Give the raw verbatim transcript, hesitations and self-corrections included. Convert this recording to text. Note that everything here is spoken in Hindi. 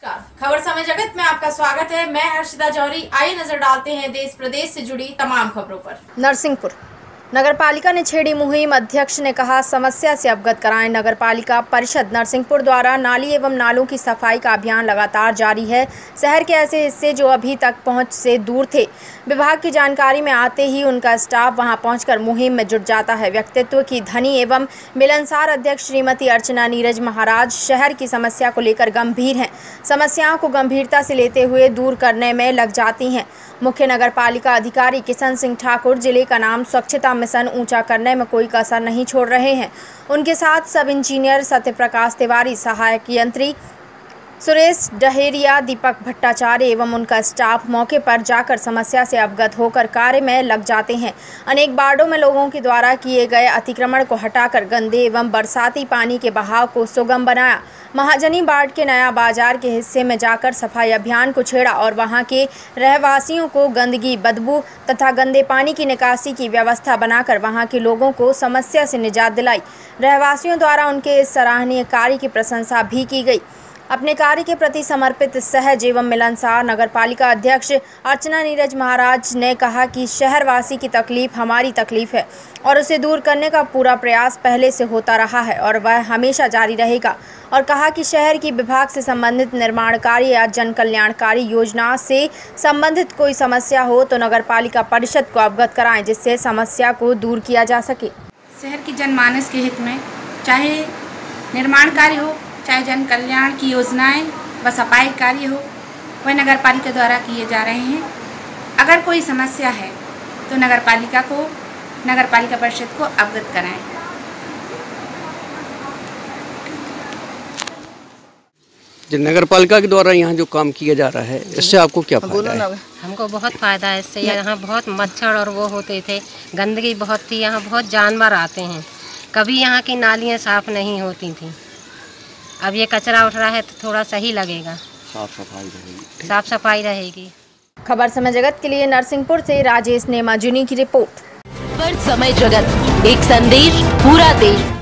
खबर समय जगत में आपका स्वागत है। मैं हर्षिता जौहरी। आइए नजर डालते हैं देश प्रदेश से जुड़ी तमाम खबरों पर। नरसिंहपुर नगरपालिका ने छेड़ी मुहिम। अध्यक्ष ने कहा समस्या से अवगत कराएं। नगरपालिका परिषद नरसिंहपुर द्वारा नाली एवं नालों की सफाई का अभियान लगातार जारी है। शहर के ऐसे हिस्से जो अभी तक पहुंच से दूर थे, विभाग की जानकारी में आते ही उनका स्टाफ वहां पहुंचकर मुहिम में जुट जाता है। व्यक्तित्व की धनी एवं मिलनसार अध्यक्ष श्रीमती अर्चना नीरज महाराज शहर की समस्या को लेकर गंभीर हैं। समस्याओं को गंभीरता से लेते हुए दूर करने में लग जाती हैं। मुख्य नगरपालिका अधिकारी किशन सिंह ठाकुर जिले का नाम स्वच्छता मिशन ऊंचा करने में कोई कसर नहीं छोड़ रहे हैं। उनके साथ सब इंजीनियर सत्य प्रकाश तिवारी, सहायक यंत्री सुरेश डहेरिया, दीपक भट्टाचार्य एवं उनका स्टाफ मौके पर जाकर समस्या से अवगत होकर कार्य में लग जाते हैं। अनेक वार्डों में लोगों के द्वारा किए गए अतिक्रमण को हटाकर गंदे एवं बरसाती पानी के बहाव को सुगम बनाया। महाजनी वार्ड के नया बाजार के हिस्से में जाकर सफाई अभियान को छेड़ा और वहां के रहवासियों को गंदगी, बदबू तथा गंदे पानी की निकासी की व्यवस्था बनाकर वहां के लोगों को समस्या से निजात दिलाई। रहवासियों द्वारा उनके इस सराहनीय कार्य की प्रशंसा भी की गई। अपने कार्य के प्रति समर्पित सहज एवं मिलनसार नगरपालिका अध्यक्ष अर्चना नीरज महाराज ने कहा कि शहरवासी की तकलीफ हमारी तकलीफ है और उसे दूर करने का पूरा प्रयास पहले से होता रहा है और वह हमेशा जारी रहेगा। और कहा कि शहर की विभाग से संबंधित निर्माण कार्य या जन कल्याणकारी योजना से संबंधित कोई समस्या हो तो नगरपालिका परिषद को अवगत कराएं, जिससे समस्या को दूर किया जा सके। शहर की जनमानस के हित में चाहे निर्माण कार्य हो, चाहे जन कल्याण की योजनाएं व सफाई कार्य हो, वह नगरपालिका द्वारा किए जा रहे हैं। अगर कोई समस्या है तो नगरपालिका को नगरपालिका परिषद को अवगत कराएं। जो नगरपालिका के द्वारा यहाँ जो काम किया जा रहा है, इससे आपको क्या फायदा है? हमको बहुत फ़ायदा है इससे। यहाँ बहुत मच्छर और वो होते थे, गंदगी बहुत थी, यहाँ बहुत जानवर आते हैं, कभी यहाँ की नालियाँ साफ़ नहीं होती थी। अब ये कचरा उठ रहा है तो थोड़ा सही लगेगा, साफ सफाई रहेगी साफ सफाई रहेगी। खबर समय जगत के लिए नरसिंहपुर से राजेश नेमाजुनी की रिपोर्ट। खबर समय जगत, एक संदेश पूरा देश।